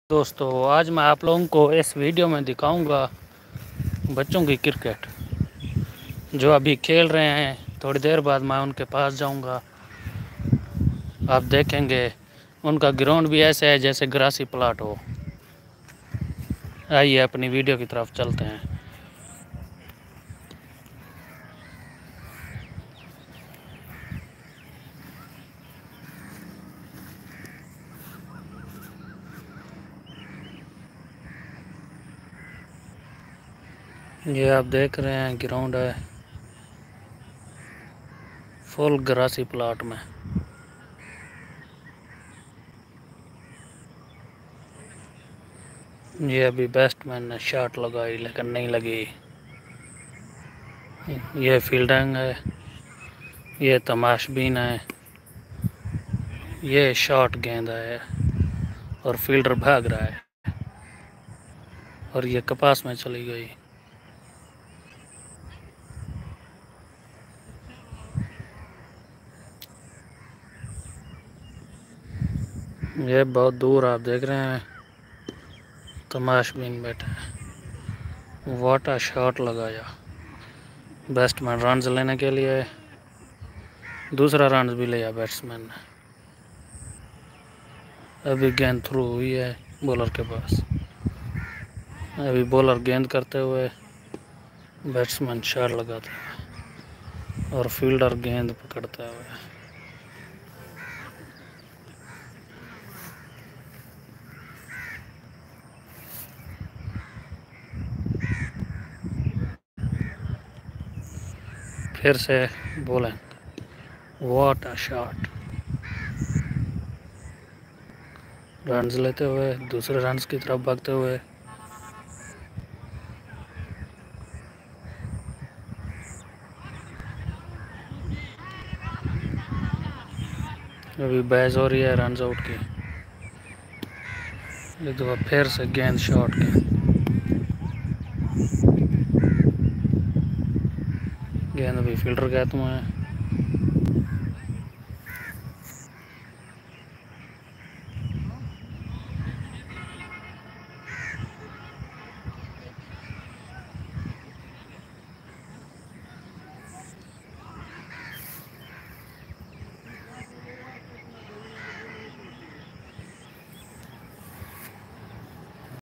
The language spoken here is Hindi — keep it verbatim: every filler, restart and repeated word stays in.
दोस्तों, आज मैं आप लोगों को इस वीडियो में दिखाऊंगा बच्चों की क्रिकेट जो अभी खेल रहे हैं। थोड़ी देर बाद मैं उनके पास जाऊंगा। आप देखेंगे उनका ग्राउंड भी ऐसा है जैसे ग्रासी प्लाट हो। आइए अपनी वीडियो की तरफ चलते हैं। ये आप देख रहे हैं ग्राउंड है फुल ग्रासी प्लाट में। ये अभी बैट्समैन ने शॉट लगाई लेकिन नहीं लगी। ये फील्डिंग है, ये तमाशबीन है, ये शॉट गेंद है और फील्डर भाग रहा है और ये कपास में चली गई। ये बहुत दूर आप देख रहे हैं तमाशबीन बैठे हैं। वाट अ शॉट लगाया बैट्समैन रन लेने के लिए। दूसरा रन भी लिया बैट्समैन ने। अभी गेंद थ्रू हुई है बॉलर के पास। अभी बॉलर गेंद करते हुए, बैट्समैन शॉट लगाते हुए और फील्डर गेंद पकड़ते हुए। फिर से बोलें व्हाट अ शॉट। रन्स लेते हुए, दूसरे रन्स की तरफ भागते हुए। अभी बैज हो रही है रन्स आउट की। एक दफा फिर से गेंद शॉट की। गेंद अभी फील्डर के हाथ में है।